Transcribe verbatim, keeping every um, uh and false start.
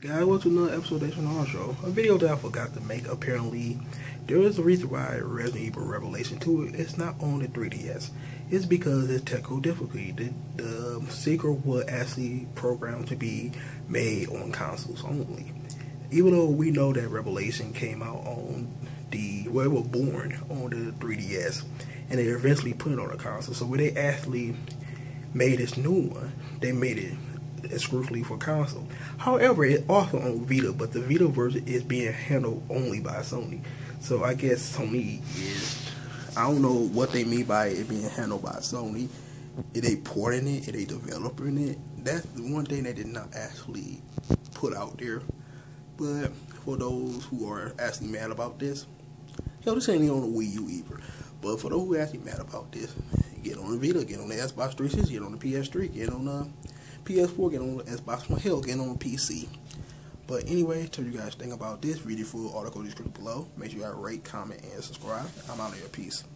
Guys, welcome to another episode of the Sean Show. A video that I forgot to make. Apparently, there is a reason why Resident Evil Revelation two is not on the three D S. It's because it's technical difficulty. The, the sequel was actually programmed to be made on consoles only. Even though we know that Revelation came out on the, well, it was born on the three D S, and they eventually put it on the console. So when they actually made this new one, they made it exclusively for console. However, it's also on Vita, but the Vita version is being handled only by Sony. So I guess Sony is, I don't know what they mean by it being handled by Sony. Is they porting it? Is they developing it? That's the one thing they did not actually put out there. But for those who are actually mad about this, hell, this ain't even on the Wii U either. But for those who are actually mad about this, get on the Vita, get on the Xbox three sixty, get on the P S three, get on the P S four, get on the Xbox One, hell, get on the P C. But anyway, tell you guys think about this. Read the full article description below. Make sure you guys rate, comment, and subscribe. I'm out of here. Peace.